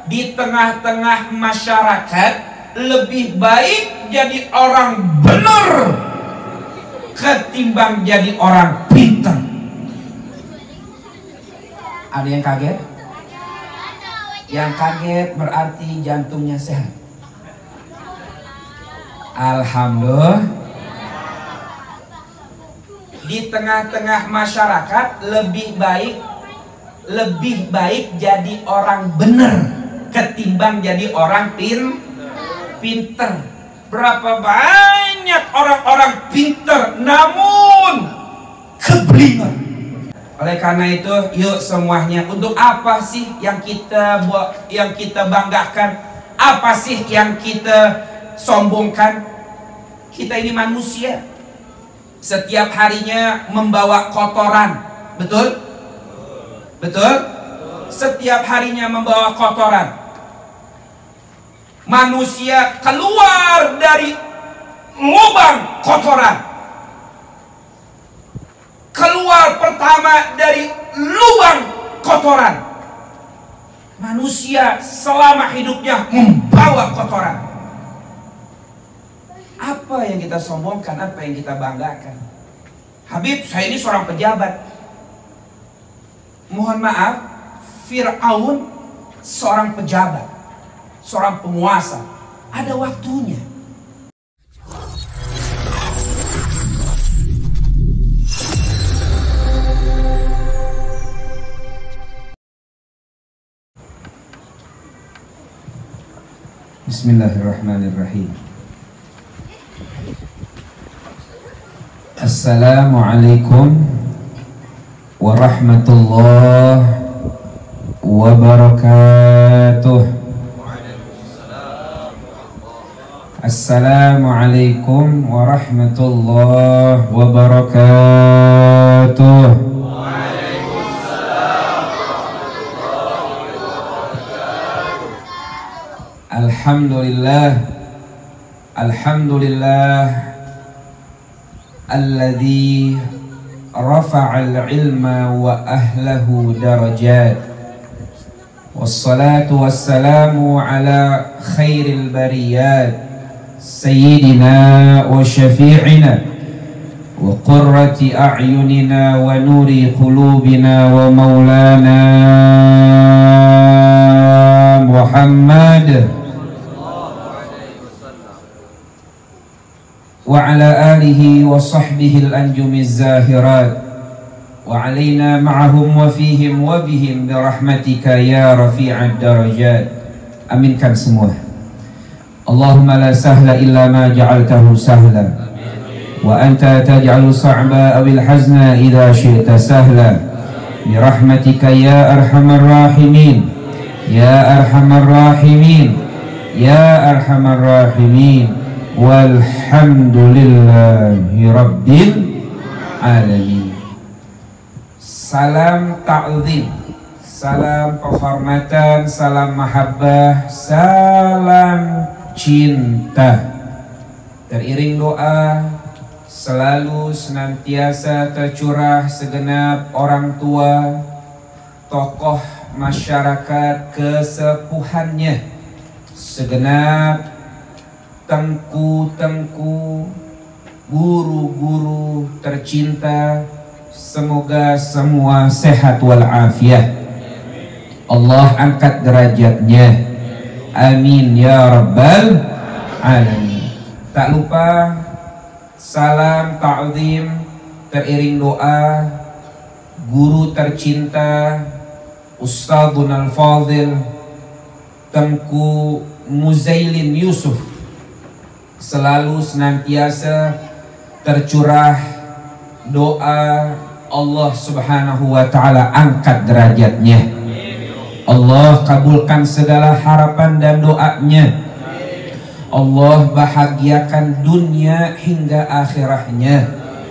di tengah-tengah masyarakat lebih baik jadi orang benar ketimbang jadi orang pintar. Ada yang kaget? Yang kaget berarti jantungnya sehat. Alhamdulillah. Di tengah-tengah masyarakat lebih baik jadi orang benar ketimbang jadi orang pintar. Berapa banyak orang-orang pintar namun keblinger. Oleh karena itu, yuk semuanya, untuk apa sih yang kita banggakan? Apa sih yang kita sombongkan? Kita ini manusia. Setiap harinya membawa kotoran. Betul? Betul? Setiap harinya membawa kotoran. Manusia keluar dari lubang kotoran. Keluar pertama dari lubang kotoran. Manusia selama hidupnya membawa kotoran. Apa yang kita sombongkan, apa yang kita banggakan? Habib, saya ini seorang pejabat. Mohon maaf, Fir'aun seorang pejabat, seorang penguasa. Ada waktunya. Bismillahirrahmanirrahim. Assalamualaikum warahmatullahi wabarakatuh. Assalamualaikum warahmatullahi wabarakatuh. Alhamdulillah alladzi rafa'al ilma wa ahlahu darajat, wassalatu wassalamu ala khairil bariyat sayyidina wa syafi'ina wa qurrati a'yunina wa nuri qulubina wa maulana Muhammad wa ala alihi wa sahbihi al-anjumiz zahirat wa alaina ma'ahum wa fihim wa bihim birahmatika ya rafi'ad darajat. Aminkan semua. Allahumma la sahla illa ma ja'altahu sahla wa anta taj'alu sa'ba awil hazna idha syi'ta sahla birahmatika ya arhamar rahimin ya arhamar rahimin ya arhamar rahimin. Walhamdulillahi rabbil alamin. Salam ta'zim, salam penghormatan, salam mahabbah, salam cinta. Teriring doa selalu senantiasa tercurah segenap orang tua, tokoh masyarakat kesepuhannya, segenap tengku-tengku, guru-guru tercinta, semoga semua sehat walafiat. Allah angkat derajatnya, amin ya rabbal alamin. Tak lupa salam ta'zim teriring doa guru tercinta Ustadzun al-Fadhil Tengku Muzailin Yusuf, selalu senantiasa tercurah doa Allah subhanahu wa ta'ala angkat derajatnya. Allah kabulkan segala harapan dan doanya. Allah bahagiakan dunia hingga akhirahnya.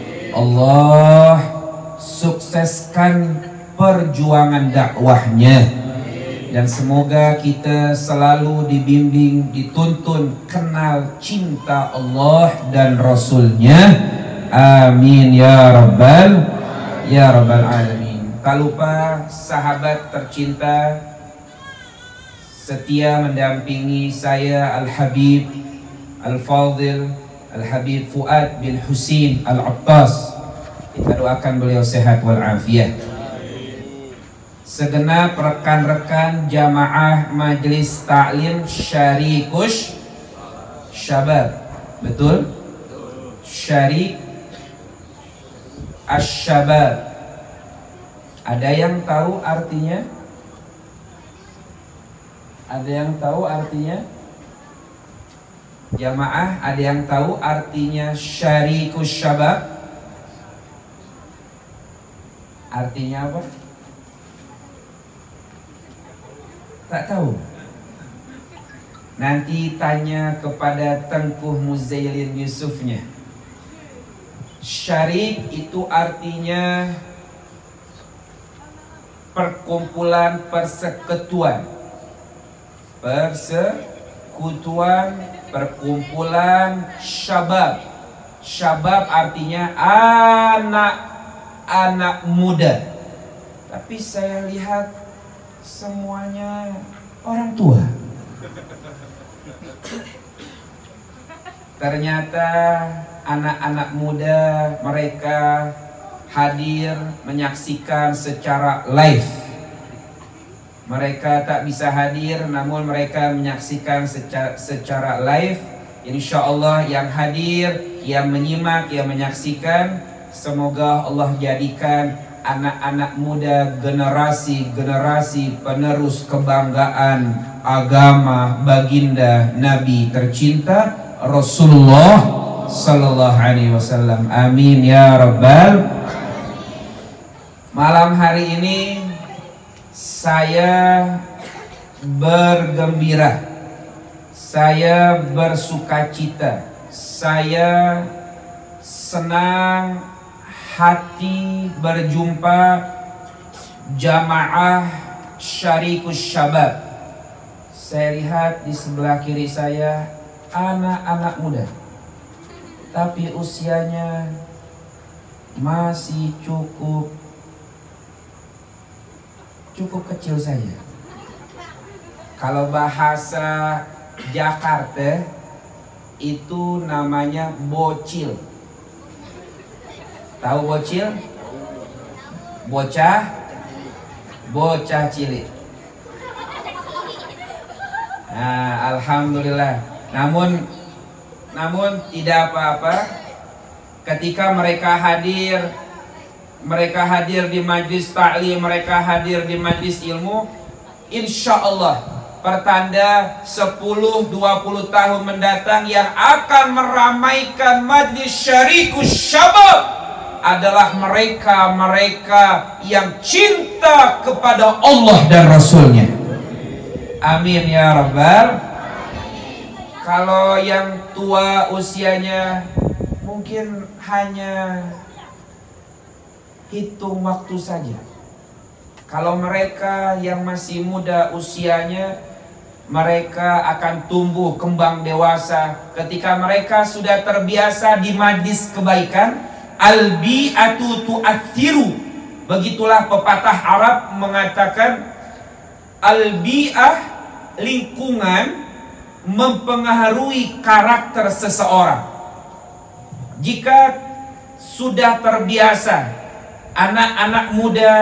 Allah sukseskan perjuangan dakwahnya. Dan semoga kita selalu dibimbing, dituntun kenal cinta Allah dan Rasulnya. Amin ya rabbal alamin. Tak lupa sahabat tercinta, setia mendampingi saya Al-Habib Al-Fadil Al-Habib Fuad bin Husin Al-Attas. Kita doakan beliau sehat walafiat. Segenap rekan-rekan jamaah Majelis Ta'lim Syarikus Syabab. Betul? Syarik Asy-Syabab. Ada yang tahu artinya? Ada yang tahu artinya? Jamaah, ada yang tahu artinya Syarikus Syabab? Artinya apa? Tak tahu. Nanti tanya kepada Tengku Muzailin Yusufnya. Syarik itu artinya perkumpulan, persekutuan. Persekutuan, perkumpulan syabab. Syabab artinya anak-anak muda. Tapi saya lihat semuanya orang tua. Ternyata anak-anak muda mereka hadir menyaksikan secara live. Mereka tak bisa hadir namun mereka menyaksikan secara live. Insya Allah yang hadir, yang menyimak, yang menyaksikan, semoga Allah jadikan anak-anak muda generasi penerus kebanggaan agama baginda Nabi tercinta Rasulullah Sallallahu Alaihi Wasallam. Amin ya Rabbal. Malam hari ini saya bergembira, saya bersukacita, saya senang hati berjumpa jamaah Syarikus Syabab. Saya lihat di sebelah kiri saya anak-anak muda, tapi usianya masih cukup kecil saja. Kalau bahasa Jakarta itu namanya bocil. Tahu bocil? Bocah cilik. Nah, alhamdulillah. Namun tidak apa-apa. Ketika mereka hadir di majlis ta'lim, mereka hadir di majlis ilmu, insya Allah pertanda 10-20 tahun mendatang yang akan meramaikan majlis Syarikus Syabab adalah mereka yang cinta kepada Allah dan Rasulnya. Amin ya Rabbal. Kalau yang tua usianya mungkin hanya hitung waktu saja. Kalau mereka yang masih muda usianya, mereka akan tumbuh kembang dewasa ketika mereka sudah terbiasa di majlis kebaikan. Al-bi'atu tu'athiru. Begitulah pepatah Arab mengatakan al-bi'ah, lingkungan, mempengaruhi karakter seseorang. Jika sudah terbiasa anak-anak muda,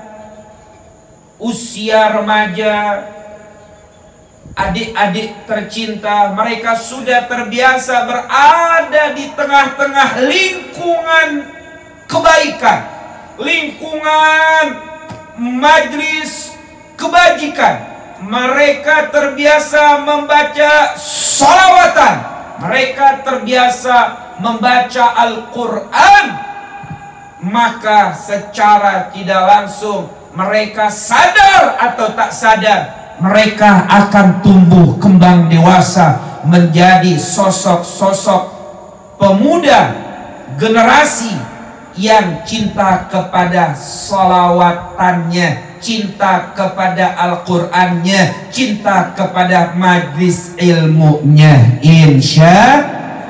usia remaja, adik-adik tercinta, mereka sudah terbiasa berada di tengah-tengah lingkungan kebaikan, lingkungan majlis kebajikan. Mereka terbiasa membaca sholawatan, mereka terbiasa membaca Al-Quran. Maka secara tidak langsung mereka sadar atau tak sadar, mereka akan tumbuh kembang dewasa menjadi sosok-sosok pemuda generasi yang cinta kepada sholawatannya, cinta kepada Al-Qurannya, cinta kepada majlis ilmunya, insya.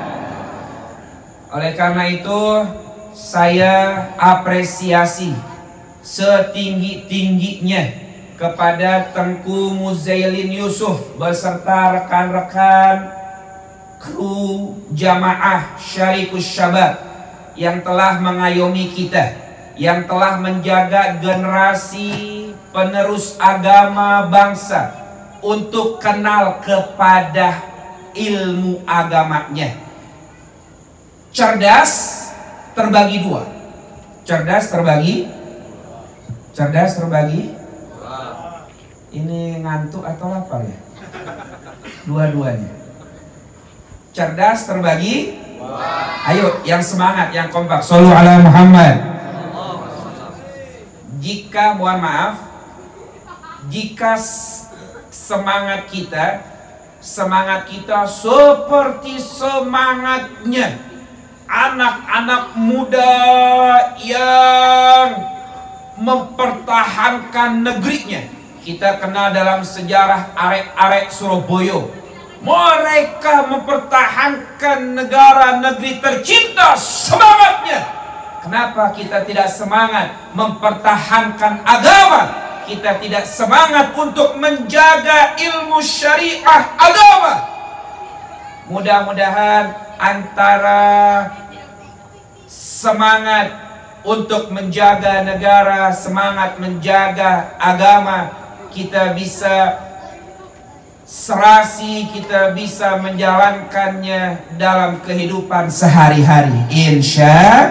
Oleh karena itu saya apresiasi setinggi-tingginya kepada Tengku Muzailin Yusuf beserta rekan-rekan kru jamaah Syarikus Syabab yang telah mengayomi kita, yang telah menjaga generasi penerus agama bangsa untuk kenal kepada ilmu agamanya. Cerdas terbagi dua. Cerdas terbagi ini ngantuk atau lapar ya? Dua-duanya. Cerdas terbagi. Ayo yang semangat, yang kompak. Shallu ala Muhammad. Jika mohon maaf, jika semangat kita seperti semangatnya anak-anak muda yang mempertahankan negerinya. Kita kenal dalam sejarah arek-arek Surabaya, mereka mempertahankan negara negeri tercinta. Semangatnya. Kenapa kita tidak semangat mempertahankan agama? Kita tidak semangat untuk menjaga ilmu syariah agama. Mudah-mudahan antara semangat untuk menjaga negara, semangat menjaga agama, kita bisa serasi, kita bisa menjalankannya dalam kehidupan sehari-hari. Insya.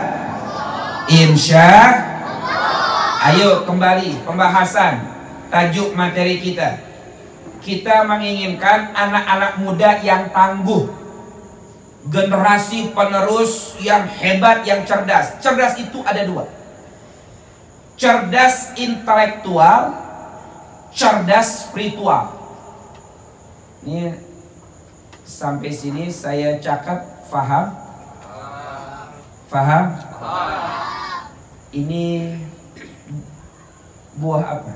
Ayo kembali pembahasan tajuk materi kita. Kita menginginkan anak-anak muda yang tangguh, generasi penerus yang hebat, yang cerdas. Cerdas itu ada dua. Cerdas intelektual, cerdas spiritual. Ini sampai sini saya cakap faham? Faham? Ini buah apa?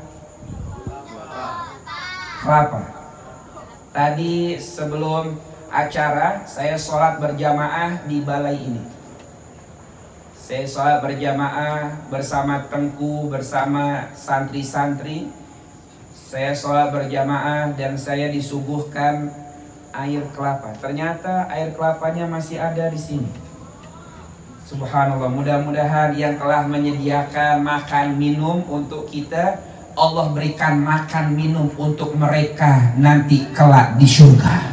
Kelapa. Tadi sebelum acara saya sholat berjamaah di balai ini. Saya sholat berjamaah bersama Tengku, bersama santri-santri. Saya sholat berjamaah dan saya disuguhkan air kelapa. Ternyata air kelapanya masih ada di sini. Subhanallah, mudah-mudahan yang telah menyediakan makan minum untuk kita, Allah berikan makan minum untuk mereka nanti kelak di surga.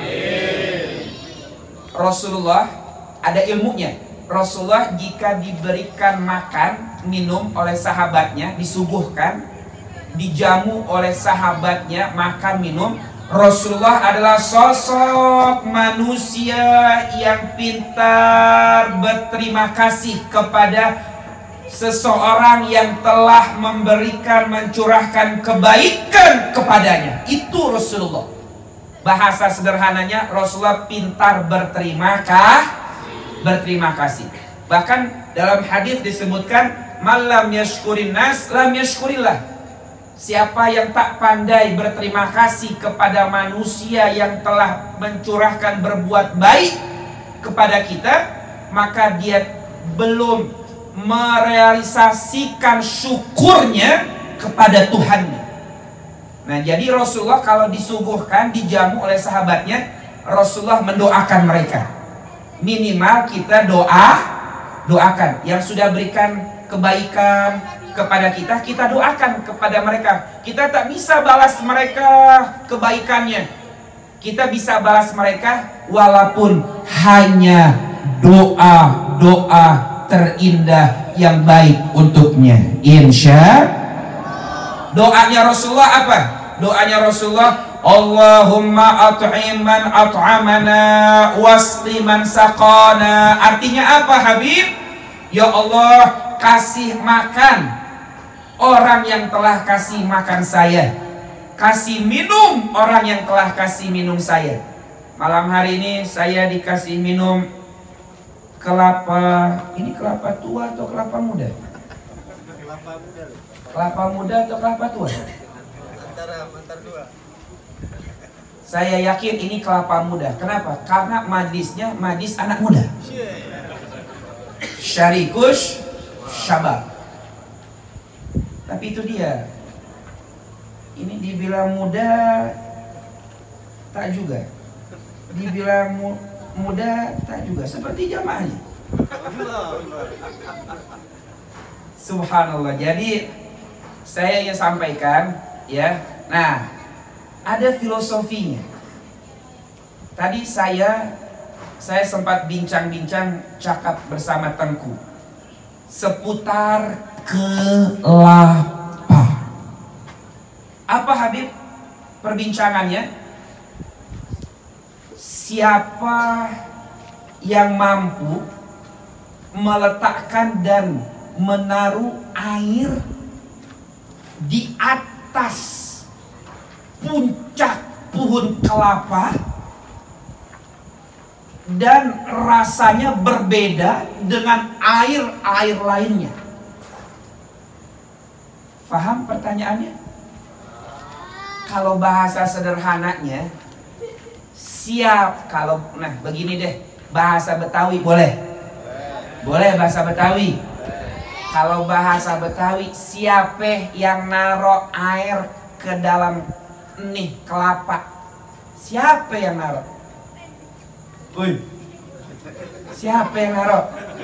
Rasulullah ada ilmunya. Rasulullah jika diberikan makan minum oleh sahabatnya, disuguhkan, dijamu oleh sahabatnya makan minum, Rasulullah adalah sosok manusia yang pintar berterima kasih kepada seseorang yang telah memberikan, mencurahkan kebaikan kepadanya. Itu Rasulullah. Bahasa sederhananya, Rasulullah pintar berterima kasih. Bahkan dalam hadis disebutkan, "Malam yashkurin nas, lam yashkurillah." Siapa yang tak pandai berterima kasih kepada manusia yang telah mencurahkan berbuat baik kepada kita, maka dia belum merealisasikan syukurnya kepada Tuhannya. Nah, jadi Rasulullah kalau disuguhkan, dijamu oleh sahabatnya, Rasulullah mendoakan mereka. Minimal kita doakan. Yang sudah berikan kebaikan kepada kita, kita doakan kepada mereka. Kita tak bisa balas mereka kebaikannya. Kita bisa balas mereka walaupun hanya doa terindah yang baik untuknya. Insya. Doanya Rasulullah apa? Doanya Rasulullah, Allahumma at'im man at'amana wasqi man saqana. Artinya apa, Habib? Ya Allah, kasih makan orang yang telah kasih makan saya, kasih minum orang yang telah kasih minum saya. Malam hari ini saya dikasih minum kelapa. Ini kelapa tua atau kelapa muda? Kelapa muda atau kelapa tua? Antara dua. Saya yakin ini kelapa muda. Kenapa? Karena majlisnya majlis anak muda. Syarikus Syabab. Tapi itu dia, Ini dibilang muda tak juga, dibilang muda tak juga, seperti jamaahnya. Subhanallah. Jadi saya ingin sampaikan ya. Nah, ada filosofinya. Tadi saya sempat bincang-bincang cakap bersama Tengku seputar kelapa. Apa Habib perbincangannya? Siapa yang mampu meletakkan dan menaruh air di atas puncak pohon kelapa dan rasanya berbeda dengan air lainnya. Faham pertanyaannya? Kalau bahasa sederhananya, nah begini deh, bahasa Betawi boleh? Boleh bahasa Betawi? Kalau bahasa Betawi, siapa yang naruh air ke dalam nih kelapa? Siapa yang naruh? Siapa yang naruh?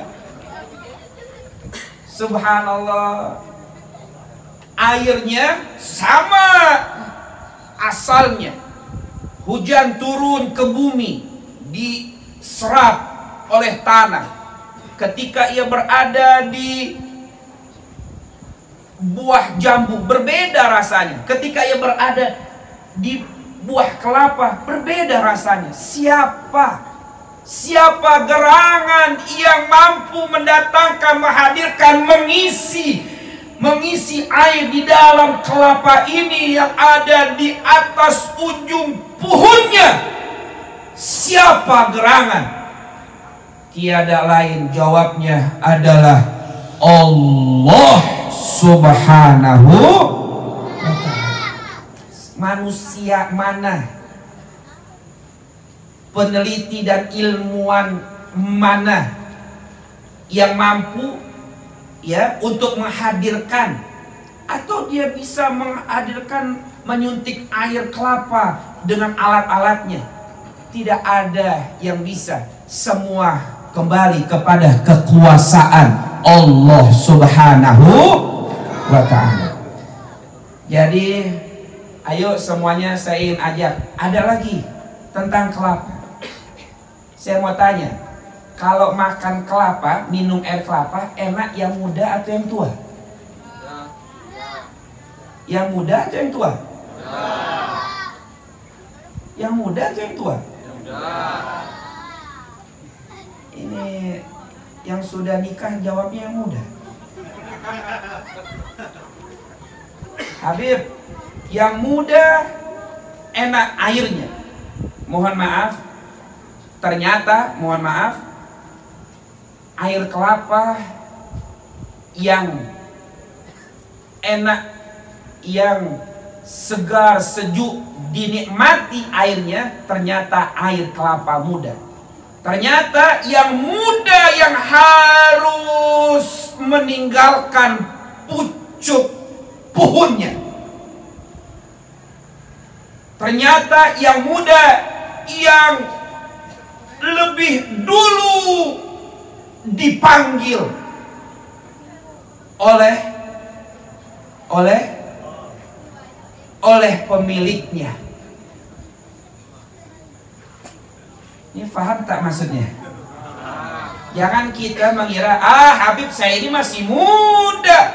Subhanallah. Airnya sama asalnya. Hujan turun ke bumi, diserap oleh tanah. Ketika ia berada di buah jambu, berbeda rasanya. Ketika ia berada di buah kelapa, berbeda rasanya. Siapa gerangan yang mampu mendatangkan, menghadirkan, mengisi air di dalam kelapa ini yang ada di atas ujung pohonnya? Siapa gerangan? Tiada lain, jawabnya adalah Allah Subhanahu wa ta'ala. Manusia mana, peneliti dan ilmuwan mana yang mampu ya untuk menghadirkan, atau dia bisa menghadirkan, menyuntik air kelapa dengan alat-alatnya? Tidak ada yang bisa. Semua kembali kepada kekuasaan Allah Subhanahu wa ta'ala. Jadi ayo semuanya saya ingin ajak. Ada lagi tentang kelapa. Saya mau tanya, kalau makan kelapa, minum air kelapa, enak yang muda atau yang tua? Yang muda atau yang tua? Yang muda atau yang tua? Ini yang sudah nikah jawabnya yang muda. Habib, yang muda enak airnya. Mohon maaf, ternyata mohon maaf, air kelapa yang enak, yang segar, sejuk, dinikmati airnya, ternyata air kelapa muda. Ternyata yang muda yang harus meninggalkan pucuk pohonnya. Ternyata yang muda yang lebih dulu dipanggil oleh pemiliknya. Ini paham tak maksudnya? Jangan kita mengira, Habib saya ini masih muda.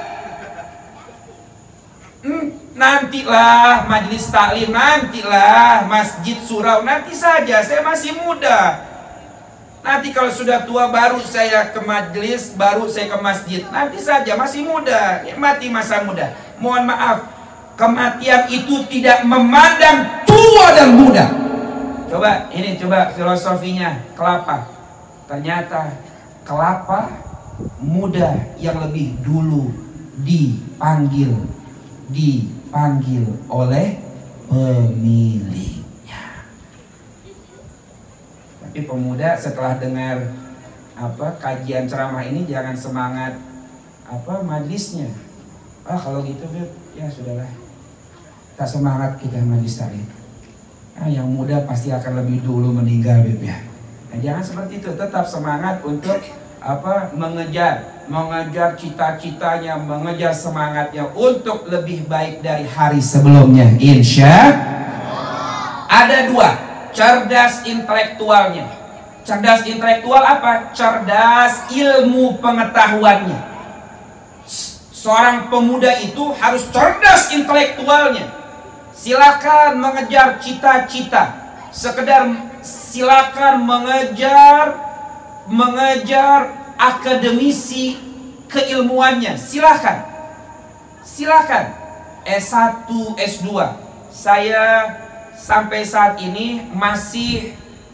Nantilah majelis taklim, nantilah masjid surau, nanti saja, saya masih muda. Nanti kalau sudah tua baru saya ke majelis, baru saya ke masjid. Nanti saja, masih muda, nikmati masa muda. Mohon maaf, kematian itu tidak memandang tua dan muda. Coba filosofinya kelapa. Ternyata kelapa muda yang lebih dulu dipanggil oleh pemiliknya. Tapi pemuda setelah dengar kajian ceramah ini jangan semangat majelisnya. Kalau gitu ya sudahlah. Tak semangat kita majlis taklim. Yang muda pasti akan lebih dulu meninggal, Beb ya. Nah, jangan seperti itu, tetap semangat untuk mengejar cita-citanya, mengejar semangatnya untuk lebih baik dari hari sebelumnya. Insya ada dua, cerdas intelektualnya. Cerdas intelektual apa? Cerdas ilmu pengetahuannya. Seorang pemuda itu harus cerdas intelektualnya. Silakan mengejar cita-cita, silakan mengejar akademisi keilmuannya, silakan S1, S2. Saya sampai saat ini masih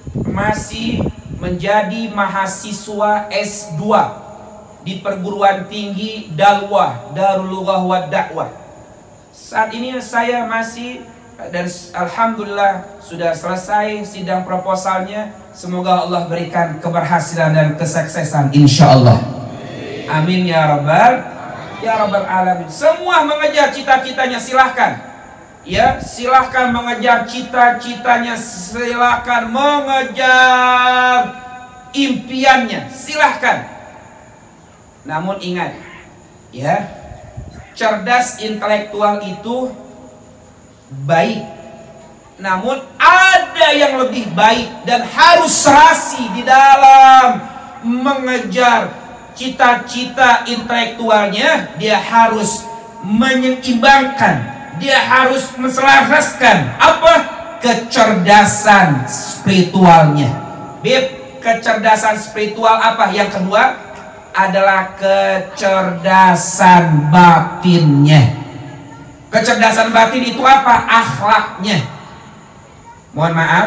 menjadi mahasiswa S2 di perguruan tinggi Dalwah, Darul Lughah wa Dakwah. Saat ini saya masih, dan alhamdulillah sudah selesai sidang proposalnya. Semoga Allah berikan keberhasilan dan kesuksesan insyaallah. Amin ya rabbal alamin. Semua mengejar cita-citanya, silahkan. Ya, silahkan mengejar cita-citanya, silahkan mengejar impiannya, silahkan. Namun ingat, ya, cerdas intelektual itu baik, namun ada yang lebih baik dan harus serasi di dalam mengejar cita-cita intelektualnya. Dia harus menyeimbangkan, dia harus menselaraskan apa? Kecerdasan spiritualnya. Beb, kecerdasan spiritual apa? Yang kedua adalah kecerdasan batinnya. Kecerdasan batin itu apa? Akhlaknya. Mohon maaf,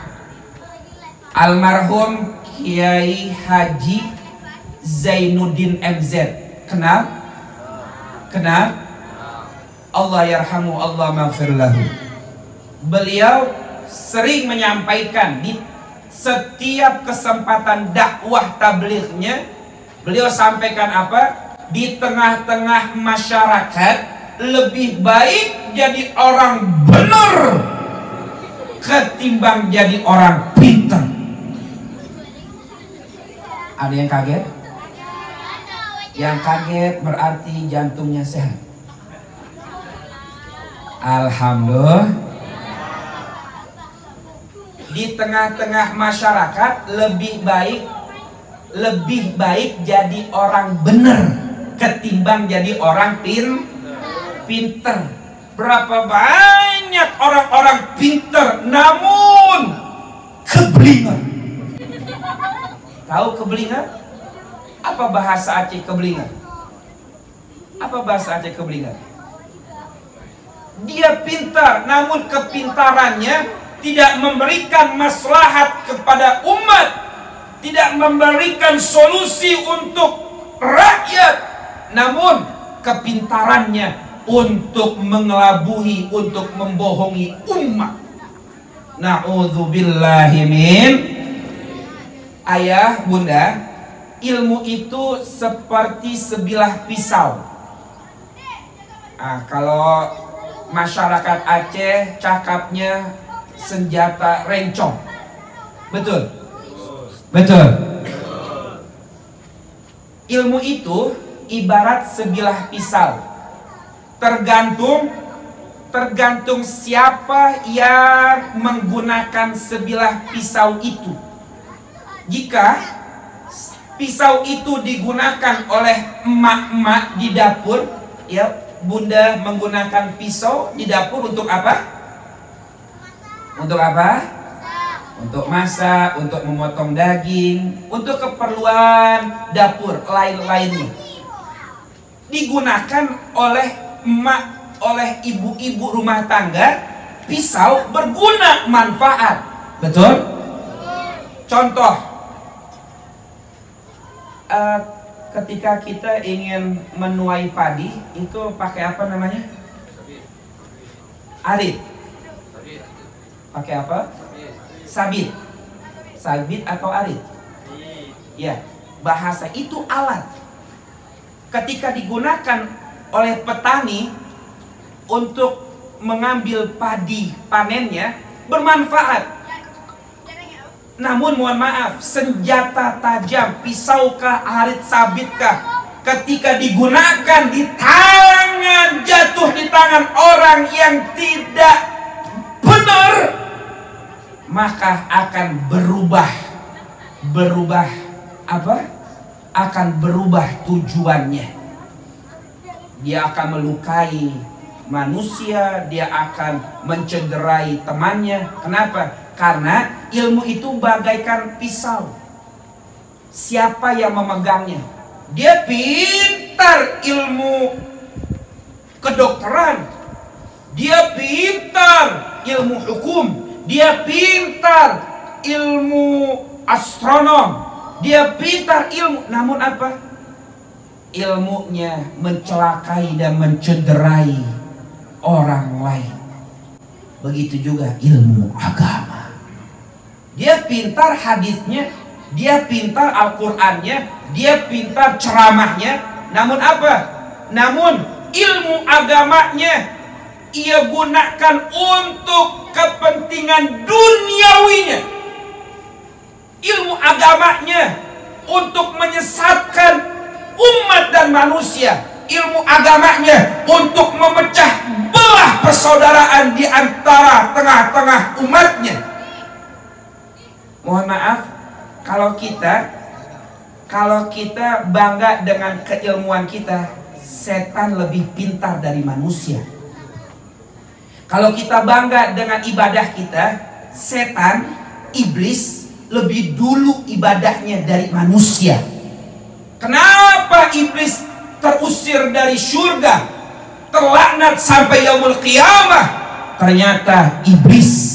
almarhum Kiai Haji Zainuddin MZ, kenal? Allah yarhamu, Allah maghfir lahu. Beliau sering menyampaikan di setiap kesempatan dakwah tablighnya. Beliau sampaikan apa? Di tengah-tengah masyarakat lebih baik jadi orang benar ketimbang jadi orang pintar. Ada yang kaget? Yang kaget berarti jantungnya sehat. Alhamdulillah. Di tengah-tengah masyarakat lebih baik jadi orang benar ketimbang jadi orang pinter. Berapa banyak orang-orang pinter namun keblinger. Tahu keblinger? Apa bahasa Aceh keblinger? Apa bahasa Aceh keblinger? Dia pintar namun kepintarannya tidak memberikan maslahat kepada umat, tidak memberikan solusi untuk rakyat, namun kepintarannya untuk mengelabuhi, untuk membohongi umat. Na'udzubillahi min. Ayah, bunda, ilmu itu seperti sebilah pisau. Kalau masyarakat Aceh cakapnya senjata rencong. Betul? Betul. Ilmu itu ibarat sebilah pisau. Tergantung siapa yang menggunakan sebilah pisau itu. Jika pisau itu digunakan oleh emak-emak di dapur, ya, bunda menggunakan pisau di dapur untuk apa? Untuk apa? Untuk masak, untuk memotong daging, untuk keperluan dapur lain-lainnya. Digunakan oleh emak, oleh ibu-ibu rumah tangga, pisau berguna, manfaat. Betul? Contoh, ketika kita ingin menuai padi, itu pakai apa namanya? Arit. Pakai apa? Sabit. Sabit atau arit? Ya, bahasa itu alat. Ketika digunakan oleh petani untuk mengambil padi panennya bermanfaat. Namun mohon maaf, senjata tajam, pisaukah, arit sabitkah, ketika digunakan di tangan, jatuh di tangan orang yang tidak benar, maka akan berubah apa? Akan berubah tujuannya. Dia akan melukai manusia, dia akan mencederai temannya. Kenapa? Karena ilmu itu bagaikan pisau. Siapa yang memegangnya? Dia pintar ilmu kedokteran, dia pintar ilmu hukum, dia pintar ilmu astronom, dia pintar ilmu, namun apa? Ilmunya mencelakai dan mencederai orang lain. Begitu juga ilmu agama. Dia pintar hadisnya, dia pintar Al-Qur'annya, dia pintar ceramahnya, namun apa? Namun ilmu agamanya ia gunakan untuk kepentingan duniawinya. Ilmu agamanya untuk menyesatkan umat dan manusia. Ilmu agamanya untuk memecah belah persaudaraan di antara tengah-tengah umatnya. Mohon maaf, kalau kita bangga dengan keilmuan kita, setan lebih pintar dari manusia. Kalau kita bangga dengan ibadah kita, setan, iblis lebih dulu ibadahnya dari manusia. Kenapa iblis terusir dari surga, terlaknat sampai yaumul qiyamah? Ternyata iblis,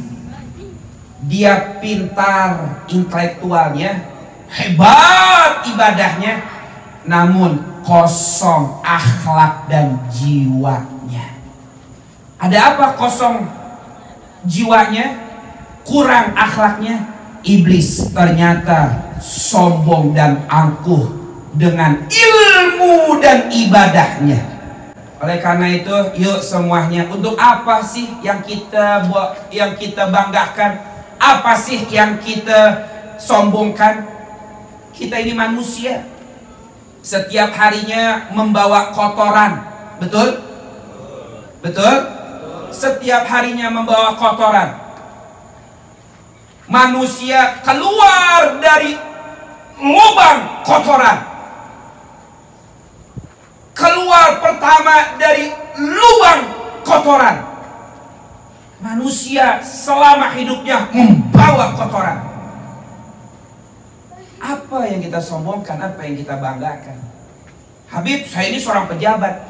dia pintar intelektualnya, hebat ibadahnya, namun kosong akhlak dan jiwanya. Ada apa kosong jiwanya? Kurang akhlaknya. Iblis ternyata sombong dan angkuh dengan ilmu dan ibadahnya. Oleh karena itu, yuk semuanya, untuk apa sih yang kita banggakan? Apa sih yang kita sombongkan? Kita ini manusia, setiap harinya membawa kotoran, betul? Betul? Setiap harinya membawa kotoran. Manusia keluar dari lubang kotoran, keluar pertama dari lubang kotoran. Manusia selama hidupnya membawa kotoran. Apa yang kita sombongkan, apa yang kita banggakan? Habib, saya ini seorang pejabat.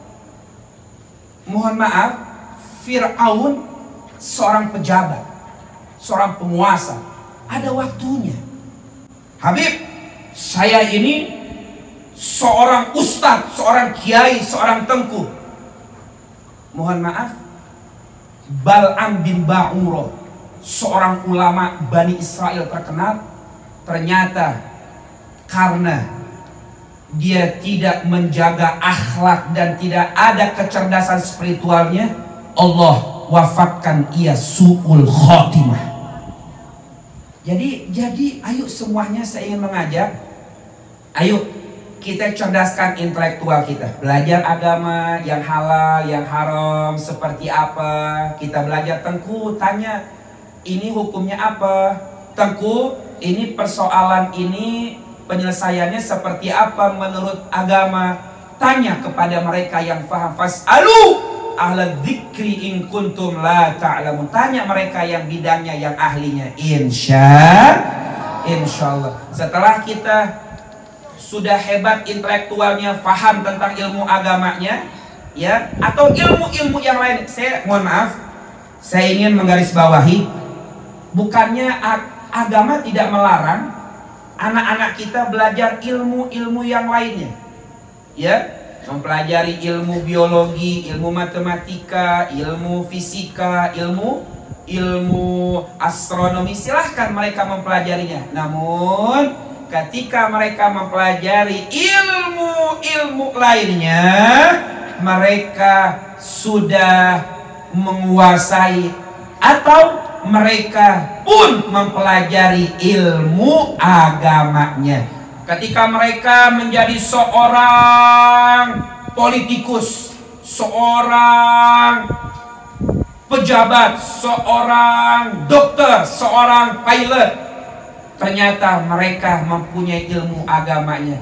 Mohon maaf, Fir'aun seorang pejabat, seorang penguasa, ada waktunya. Habib, saya ini seorang ustadz, seorang kiai, seorang tengku. Mohon maaf, Bal'am bin Ba'urah, seorang ulama Bani Israel terkenal, ternyata karena dia tidak menjaga akhlak dan tidak ada kecerdasan spiritualnya, Allah wafatkan ia su'ul khotimah. Jadi ayo semuanya, saya ingin mengajak, ayo kita cerdaskan intelektual kita. Belajar agama yang halal, yang haram, seperti apa. Kita belajar. Tengku tanya, ini hukumnya apa? Tengku, ini persoalan ini penyelesaiannya seperti apa menurut agama? Tanya kepada mereka yang paham. Fas'alu ahla dzikri in kuntum la ta'lamun. Tanya mereka yang bidangnya, yang ahlinya. Insyaallah. Setelah kita sudah hebat intelektualnya, paham tentang ilmu agamanya, ya, atau ilmu-ilmu yang lain. Saya mohon maaf, saya ingin menggarisbawahi, bukannya agama tidak melarang anak-anak kita belajar ilmu-ilmu yang lainnya, ya, mempelajari ilmu biologi, ilmu matematika, ilmu fisika, ilmu astronomi, silahkan mereka mempelajarinya. Namun ketika mereka mempelajari ilmu-ilmu lainnya, mereka sudah menguasai atau mereka pun mempelajari ilmu agamanya. Ketika mereka menjadi seorang politikus, seorang pejabat, seorang dokter, seorang pilot, ternyata mereka mempunyai ilmu agamanya.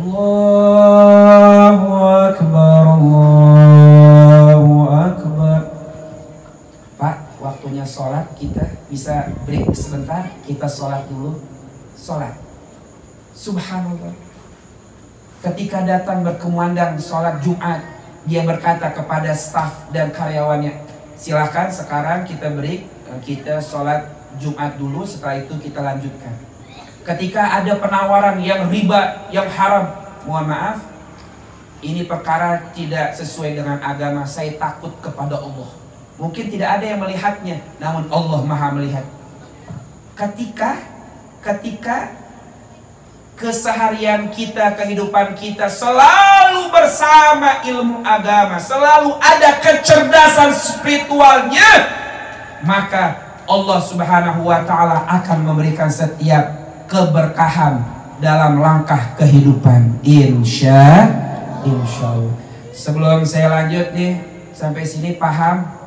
Allahu Akbar, Allahu Akbar. Pak, waktunya sholat, kita bisa break sebentar, kita sholat dulu. Sholat. Subhanallah. Ketika datang berkumandang sholat Jumat, dia berkata kepada staf dan karyawannya, silakan sekarang kita break, kita sholat Jumat dulu, setelah itu kita lanjutkan. Ketika ada penawaran yang riba, yang haram, mohon maaf, ini perkara tidak sesuai dengan agama, saya takut kepada Allah. Mungkin tidak ada yang melihatnya, namun Allah Maha melihat. Ketika keseharian kita, kehidupan kita selalu bersama ilmu agama, selalu ada kecerdasan spiritualnya, maka Allah Subhanahu wa Ta'ala akan memberikan setiap keberkahan dalam langkah kehidupan, insya Allah. Sebelum saya lanjut nih, sampai sini paham?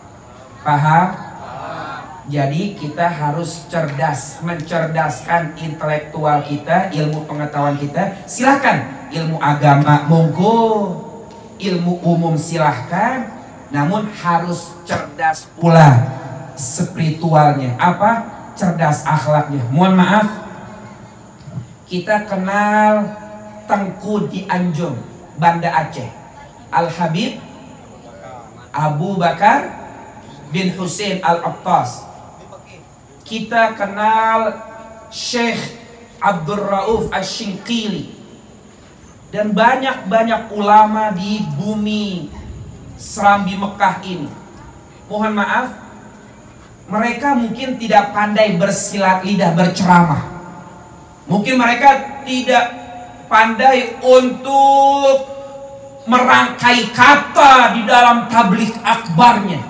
Jadi kita harus cerdas, mencerdaskan intelektual kita, ilmu pengetahuan kita. Silakan ilmu agama monggo, ilmu umum silahkan, namun harus cerdas pula spiritualnya. Apa? Cerdas akhlaknya. Mohon maaf, kita kenal Tengku di Anjung, Banda Aceh, Al-Habib Abu Bakar bin Hussein Al-Attas. Kita kenal Syekh Abdul Rauf Asy-Shinqili, dan banyak-banyak ulama di bumi Serambi Mekah ini. Mohon maaf, mereka mungkin tidak pandai bersilat lidah berceramah. Mungkin mereka tidak pandai untuk merangkai kata di dalam tabligh akbarnya.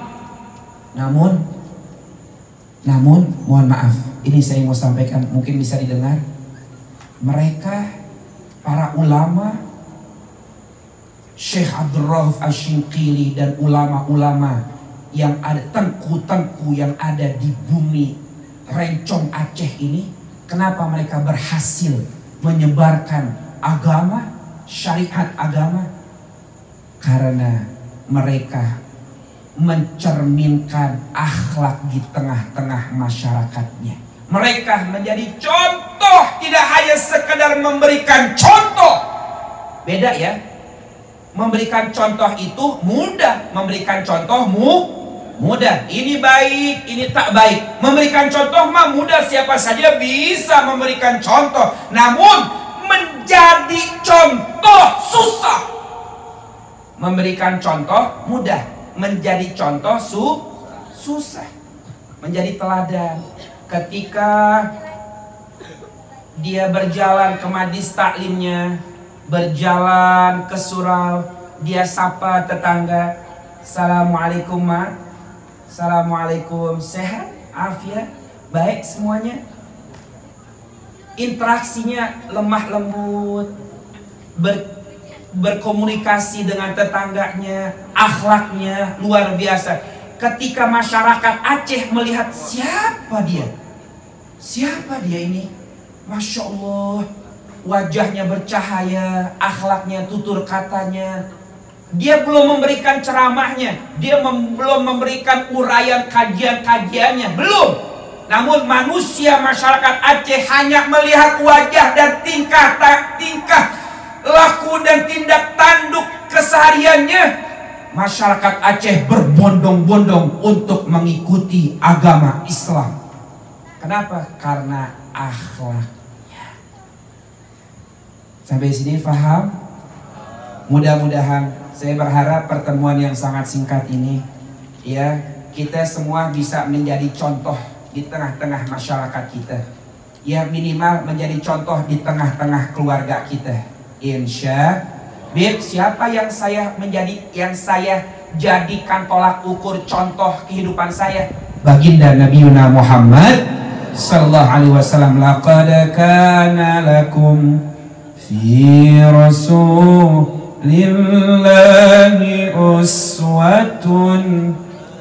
Namun mohon maaf, ini saya mau sampaikan, mungkin bisa didengar. Mereka, para ulama, Syekh Abdul Rauf Asy-Shinqili dan ulama-ulama yang ada, tengku-tengku yang ada di bumi Rencong Aceh ini, kenapa mereka berhasil menyebarkan agama, syariat agama? Karena mereka mencerminkan akhlak di tengah-tengah masyarakatnya. Mereka menjadi contoh, tidak hanya sekedar memberikan contoh. Beda ya. Memberikan contoh itu mudah, memberikan contoh mudah. Ini baik, ini tak baik. Memberikan contoh mah mudah, siapa saja bisa memberikan contoh. Namun menjadi contoh susah. Memberikan contoh mudah, menjadi contoh susah. Menjadi teladan. Ketika dia berjalan ke majlis taklimnya, berjalan ke surau, dia sapa tetangga, "Assalamualaikum Ma." "Assalamualaikum." "Sehat? Afiat? Baik semuanya?" Interaksinya lemah lembut, berkomunikasi dengan tetangganya, akhlaknya luar biasa. Ketika masyarakat Aceh melihat siapa dia ini, Masya Allah, wajahnya bercahaya, akhlaknya, tutur katanya. Dia belum memberikan ceramahnya, dia belum memberikan uraian kajian-kajiannya, belum. Namun manusia masyarakat Aceh hanya melihat wajah dan tingkah laku dan tindak tanduk kesehariannya. Masyarakat Aceh berbondong-bondong untuk mengikuti agama Islam. Kenapa? Karena akhlaknya. Sampai sini paham? Mudah-mudahan, saya berharap pertemuan yang sangat singkat ini, ya, kita semua bisa menjadi contoh di tengah-tengah masyarakat kita. Ya, minimal menjadi contoh di tengah-tengah keluarga kita. Insya Allah. Siapa yang saya jadikan tolak ukur contoh kehidupan saya baginda Nabi Yuna Muhammad sallallahu alaihi wasallam. Laqad kana lakum fi rasulillahi uswatun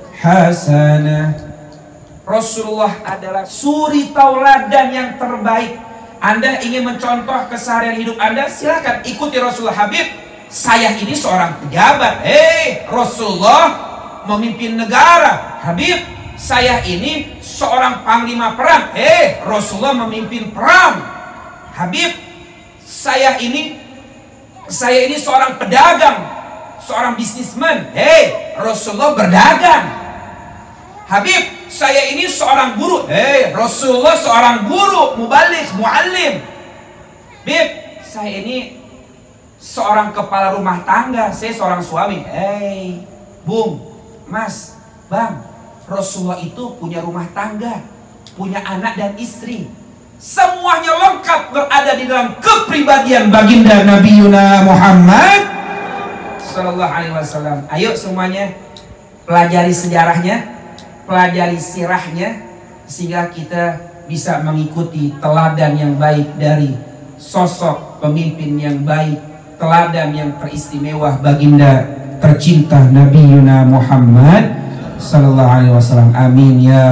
hasanah. Rasulullah adalah suri tauladan yang terbaik. Anda ingin mencontoh keseharian hidup Anda, silakan ikuti Rasulullah. Habib, saya ini seorang pejabat. Rasulullah memimpin negara. Habib, saya ini seorang panglima perang. Rasulullah memimpin perang. Habib, saya ini seorang pedagang, seorang bisnismen. Rasulullah berdagang. Habib, saya ini seorang guru. Rasulullah seorang guru, mubaligh, muallim. Habib, saya ini seorang kepala rumah tangga, saya seorang suami. Bung, Mas, Bang, Rasulullah itu punya rumah tangga, punya anak dan istri. Semuanya lengkap berada di dalam kepribadian baginda Nabi Yuna Muhammad sallallahu alaihi wasallam. Ayo semuanya pelajari sejarahnya, pelajari sirahnya, sehingga kita bisa mengikuti teladan yang baik dari sosok pemimpin yang baik, teladan yang teristimewa baginda tercinta Nabi Yuna Muhammad sallallahu alaihi wasallam. Amin ya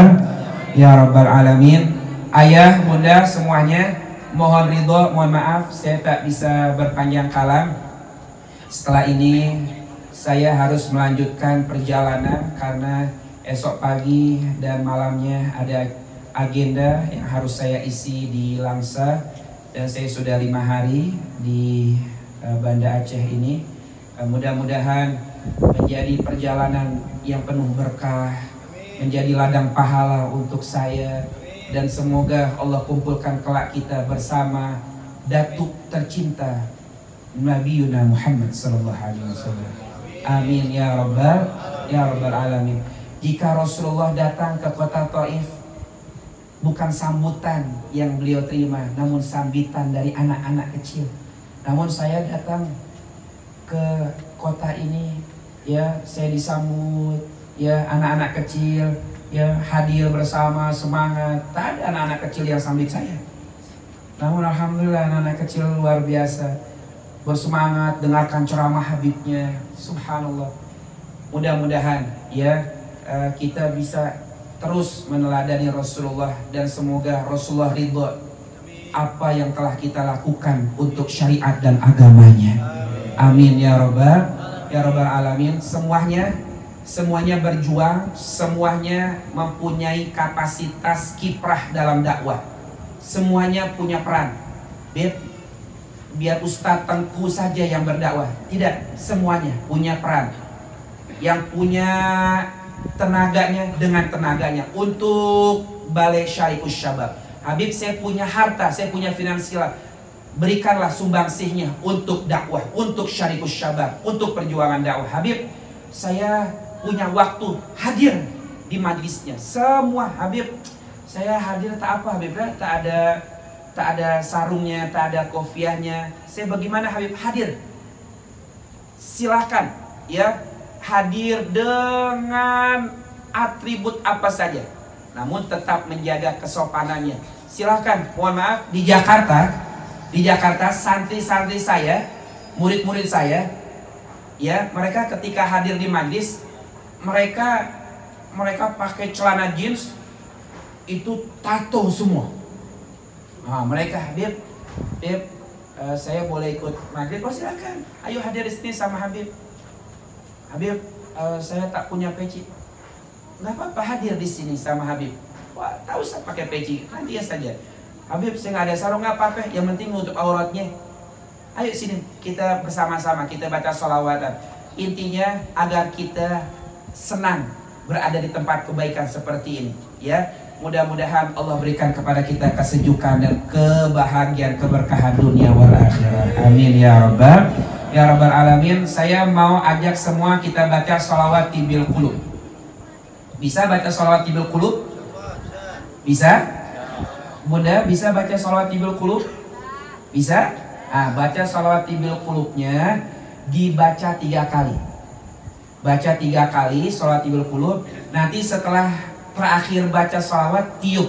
rabbal alamin. Ayah, bunda semuanya, mohon ridho, mohon maaf saya tak bisa berpanjang kalam. Setelah ini saya harus melanjutkan perjalanan karena esok pagi dan malamnya ada agenda yang harus saya isi di Langsa, dan saya sudah 5 hari di Banda Aceh ini. Mudah-mudahan menjadi perjalanan yang penuh berkah, menjadi ladang pahala untuk saya, dan semoga Allah kumpulkan kelak kita bersama datuk tercinta Nabi Yuna Muhammad sallallahu alaihi wasallam. Amin ya rabbal alamin. Jika Rasulullah datang ke kota Taif, bukan sambutan yang beliau terima, namun sambitan dari anak-anak kecil. Namun saya datang ke kota ini, ya saya disambut, ya anak-anak kecil, ya hadir bersama, semangat. Tak ada anak-anak kecil yang sambit saya. Namun alhamdulillah anak-anak kecil luar biasa, bersemangat dengarkan ceramah Habibnya. Subhanallah. Mudah-mudahan ya kita bisa terus meneladani Rasulullah, dan semoga Rasulullah ridho apa yang telah kita lakukan untuk syariat dan agamanya. Amin ya rabbal alamin. Semuanya berjuang, semuanya mempunyai kapasitas kiprah dalam dakwah. Semuanya punya peran. Biar Ustadz Tengku saja yang berdakwah, tidak, semuanya punya peran. Yang punya tenaganya dengan tenaganya untuk Balai Syarikus Syabab. Habib, saya punya harta, saya punya finansial, berikanlah sumbangsihnya untuk dakwah, untuk Syarikus Syabab, untuk perjuangan dakwah. Habib, saya punya waktu hadir di majlisnya. Semua Habib, saya hadir tak apa Habib, tak ada sarungnya, tak ada kopiahnya. Saya bagaimana Habib hadir? Silakan ya, hadir dengan atribut apa saja, namun tetap menjaga kesopanannya. Silahkan. Mohon maaf, di Jakarta santri-santri saya, murid-murid saya, ya mereka ketika hadir di majlis, mereka pakai celana jeans itu tato semua. Nah, mereka Habib, saya boleh ikut majlis? Oh silakan, ayo hadir di sini sama Habib. Habib, saya tak punya peci. Nggak apa-apa, hadir di sini sama Habib. Wah, tak usah pakai peci, nanti ya saja. Habib, saya nggak ada sarung, nggak apa-apa. Yang penting nutup auratnya. Ayo sini, kita bersama-sama, kita baca sholawatan. Intinya agar kita senang berada di tempat kebaikan seperti ini. Ya, mudah-mudahan Allah berikan kepada kita kesejukan dan kebahagiaan, keberkahan dunia wal akhirat. Amin ya rabbal alamin. Saya mau ajak semua kita baca sholawat tibil qulub. Bisa baca sholawat tibil qulub? Bisa? Bunda bisa baca sholawat tibil qulub? Bisa? Baca sholawat tibil qulubnya dibaca 3 kali. baca 3 kali sholawatul qulub. Nanti setelah terakhir baca sholawat, tiup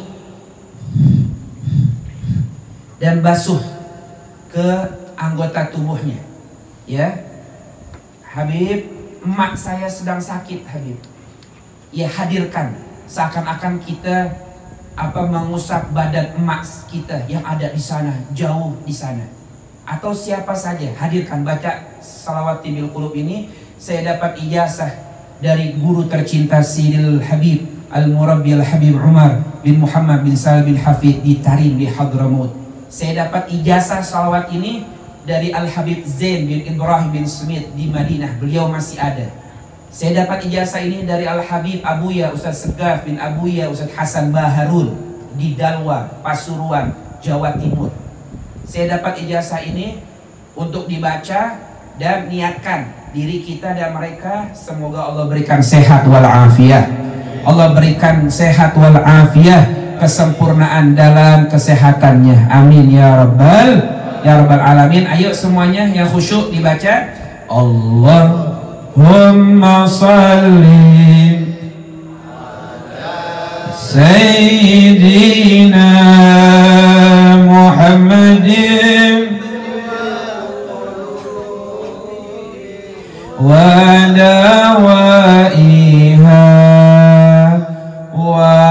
dan basuh ke anggota tubuhnya. Ya, Habib, emak saya sedang sakit Habib. Ya, hadirkan seakan-akan kita mengusap badan emak kita yang ada di sana, jauh di sana. Atau siapa saja, hadirkan, baca sholawatul qulub ini. Saya dapat ijazah dari guru tercinta Sidil Habib Al-Murabbi Al-Habib Umar bin Muhammad bin Salim bin Hafid di Tarim di Hadramaut. Saya dapat ijazah sholawat ini dari Al-Habib Zain bin Ibrahim bin Smith di Madinah. Beliau masih ada. Saya dapat ijazah ini dari Al-Habib Abuya Ustaz Segaf bin Abuya Ustaz Hasan Baharun di Dalwa, Pasuruan, Jawa Timur. Saya dapat ijazah ini untuk dibaca dan niatkan diri kita dan mereka. Semoga Allah berikan sehat wal afiyah. Allah berikan sehat wal afiyah, kesempurnaan dalam kesehatannya. Amin ya rabbal alamin. Ayo semuanya yang khusyuk dibaca. Allahumma salli Sayyidina Muhammadin wa dawaiha wa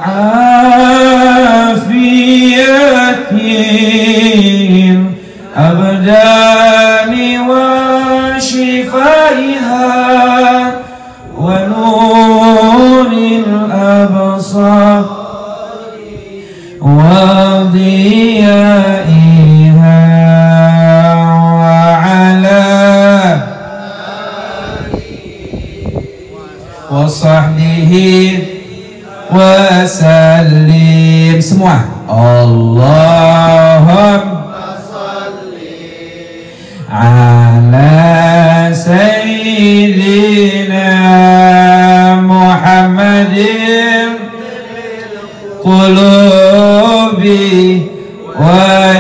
afiyatin abdani wa shifaiha wa nuril absar wa diyaiha wa ala wa sahbihi wa sallim. Semua Allahumma salli ala sayyidina Muhammadin qulubi wa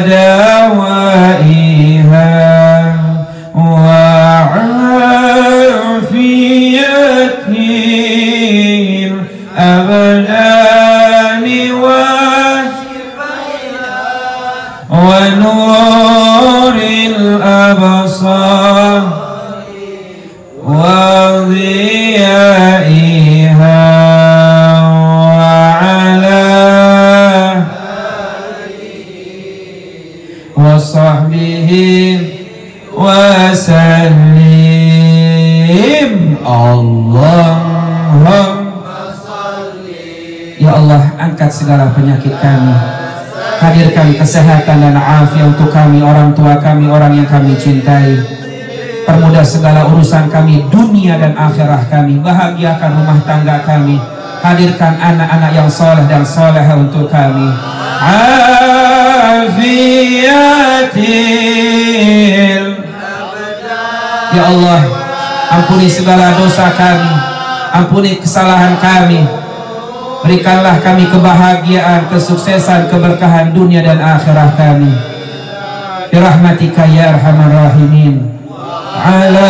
dawaiha wa afiyatin abdani wa nuril absar wa dhiyaiha wa ala wa sahbihi wa sallim. Allahumma ya Allah, angkat segala penyakit kami, hadirkan kesehatan dan afiat untuk kami, orang tua kami, orang yang kami cintai. Permudah segala urusan kami, dunia dan akhirah kami. Bahagiakan rumah tangga kami. Hadirkan anak-anak yang soleh dan soleha untuk kami. Afiatil. Ya Allah, ampuni segala dosa kami, ampuni kesalahan kami. Berikanlah kami kebahagiaan, kesuksesan, keberkahan dunia dan akhirah kami. Birahmatika ya arhamar rahimin. Ala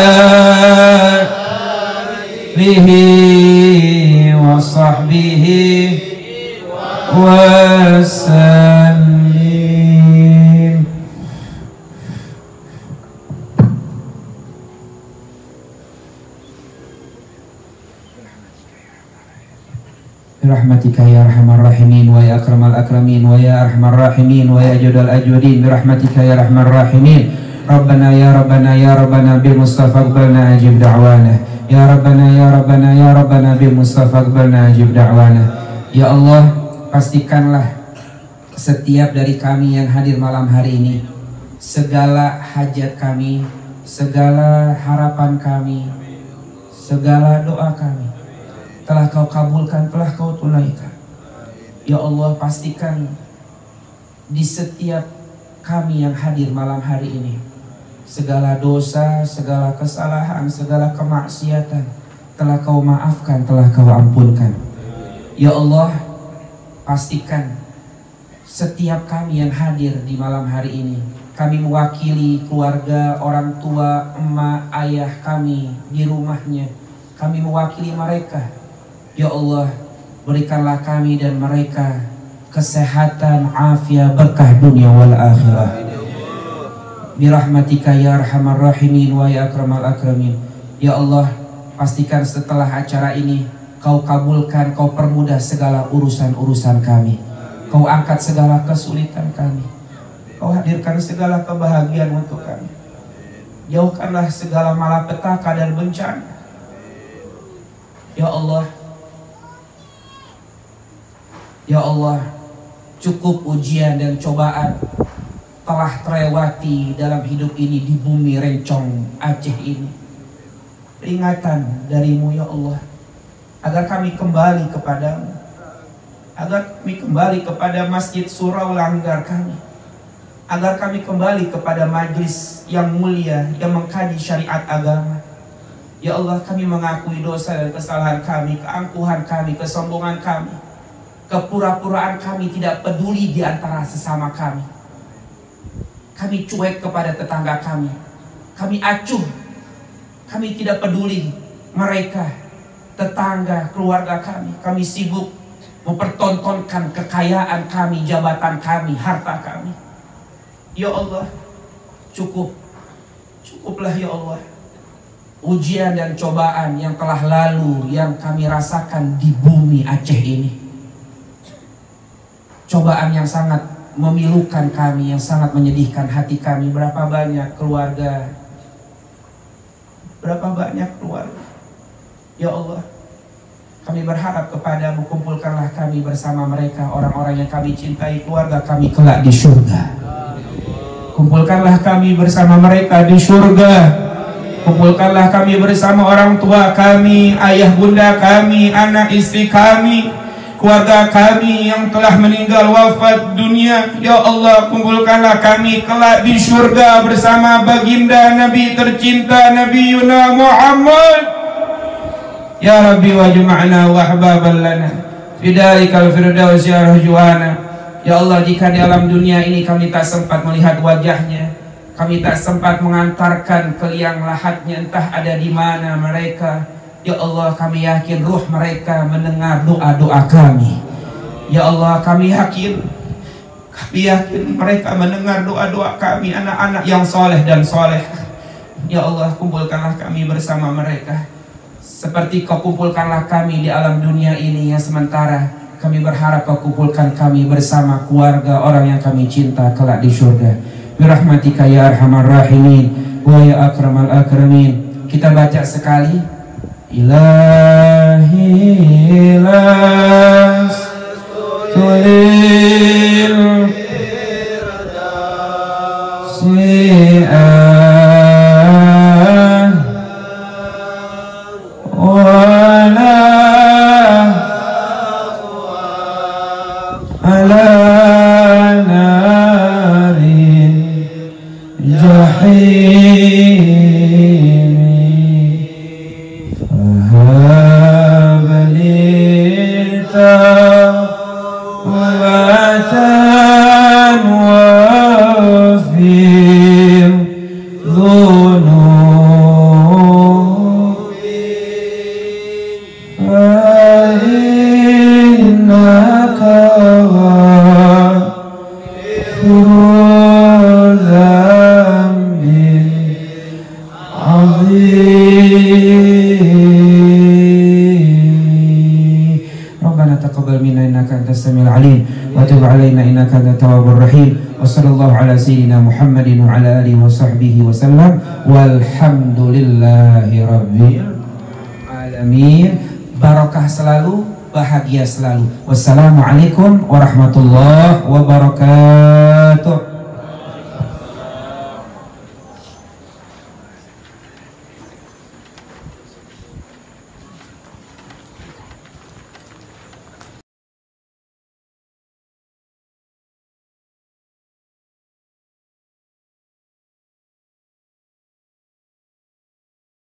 alihi wa sahbihi wa sallim. Birahmatika ya arhamar rahimin wa ya akramal akramin wa ya arhamar rahimin wa ya ajwadal ajwadin. Birahmatika ya arhamar rahimin. Rabbana ya Rabbana ya Rabbana bil Mustafa aqbalna ajib da'wana. Ya Rabbana ya Rabbana ya Rabbana bil Mustafa aqbalna ajib da'wana. Ya Allah, pastikanlah setiap dari kami yang hadir malam hari ini, segala hajat kami, segala harapan kami, segala doa kami telah Kau kabulkan, telah Kau tunaikan. Ya Allah, pastikan di setiap kami yang hadir malam hari ini, segala dosa, segala kesalahan, segala kemaksiatan telah Kau maafkan, telah Kau ampunkan. Ya Allah, pastikan setiap kami yang hadir di malam hari ini, kami mewakili keluarga, orang tua, emak, ayah kami di rumahnya, kami mewakili mereka. Ya Allah, berikanlah kami dan mereka kesehatan, afiat, berkah dunia wal akhirah. Birahmatika ya arhamar rahimin wa ya akramal akramin. Ya Allah, pastikan setelah acara ini Kau kabulkan, Kau permudah segala urusan-urusan kami. Kau angkat segala kesulitan kami. Kau hadirkan segala kebahagiaan untuk kami. Jauhkanlah segala malapetaka dan bencana. Ya Allah, ya Allah, cukup ujian dan cobaan telah terlewati dalam hidup ini di bumi Rencong Aceh ini. Peringatan darimu ya Allah, agar kami kembali kepadamu, agar kami kembali kepada Masjid Surau Langgar kami, agar kami kembali kepada majlis yang mulia yang mengkaji syariat agama. Ya Allah, kami mengakui dosa dan kesalahan kami, keangkuhan kami, kesombongan kami, kepura-puraan kami tidak peduli di antara sesama kami. Kami cuek kepada tetangga kami, kami acuh, kami tidak peduli mereka, tetangga, keluarga kami sibuk mempertontonkan kekayaan kami, jabatan kami, harta kami. Ya Allah, cukuplah ya Allah ujian dan cobaan yang telah lalu yang kami rasakan di bumi Aceh ini. Cobaan yang sangat memilukan kami, yang sangat menyedihkan hati kami. Berapa banyak keluarga, ya Allah, kami berharap kepadamu, kumpulkanlah kami bersama mereka, orang-orang yang kami cintai, keluarga kami kelak di surga. Kumpulkanlah kami bersama mereka di surga. Kumpulkanlah kami bersama orang tua kami, ayah bunda kami, anak istri kami, keluarga kami yang telah meninggal wafat dunia. Ya Allah, kumpulkanlah kami kelak di surga bersama baginda Nabi tercinta Nabi Yuna Muhammad. Ya Rabbi wajma'na wa ahbaban lana bidarikal firdaus ya rahjuana. Ya Allah, jika di alam dunia ini kami tak sempat melihat wajahnya, kami tak sempat mengantarkan ke liang lahatnya, entah ada di mana mereka. Ya Allah, kami yakin ruh mereka mendengar doa-doa kami. Ya Allah, kami yakin mereka mendengar doa-doa kami, anak-anak yang soleh dan soleh. Ya Allah, kumpulkanlah kami bersama mereka, seperti Kau kumpulkanlah kami di alam dunia ini yang sementara. Kami berharap Kau kumpulkan kami bersama keluarga orang yang kami cinta kelak di surga. Birahmatika ya arhamar rahimin wa ya akramal akramin. Kita baca sekali. Ilahi las tulil si'an wala ala narin jahim habalita watan wafir dhunubi fa innaka Rabbana taqabbal minna innaka antas samiul alim wa tub alaina innaka antat tawwabur rahim. Wa sallallahu ala sayyidina Muhammadin wa ala alihi wa sahbihi wa sallam. Walhamdulillahi rabbil alamin. Barakah selalu, bahagia selalu. Wassalamualaikum warahmatullahi wabarakatuh.